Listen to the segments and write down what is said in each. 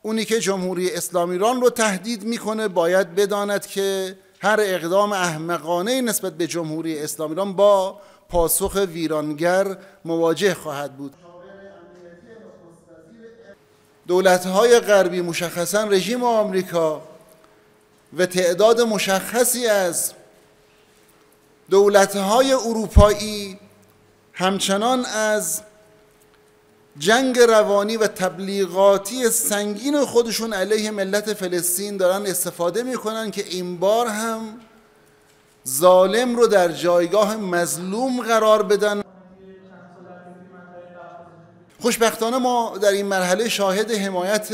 اونی که جمهوری اسلامی ایران رو تهدید میکنه باید بداند که هر اقدام احمقانه نسبت به جمهوری اسلامی ایران با پاسخ ویرانگر مواجه خواهد بود. دولت‌های غربی مشخصاً رژیم آمریکا و تعداد مشخصی از دولت‌های اروپایی همچنان از جنگ روانی و تبلیغاتی سنگین خودشون علیه ملت فلسطین دارن استفاده میکنن که این بار هم ظالم رو در جایگاه مظلوم قرار بدن. خوشبختانه ما در این مرحله شاهد حمایت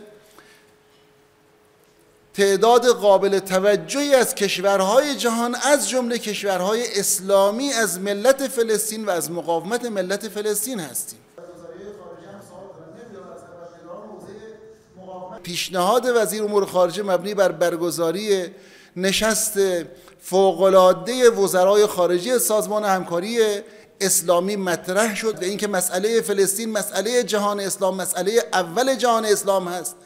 تعداد قابل توجهی از کشورهای جهان از جمله کشورهای اسلامی از ملت فلسطین و از مقاومت ملت فلسطین هستیم. پیشنهاد وزیر امور خارجه مبنی بر برگزاری نشست فوق‌العاده وزرای خارجه سازمان همکاری اسلامی مطرح شد و اینکه مسئله فلسطین مسئله جهان اسلام، مسئله اول جهان اسلام هست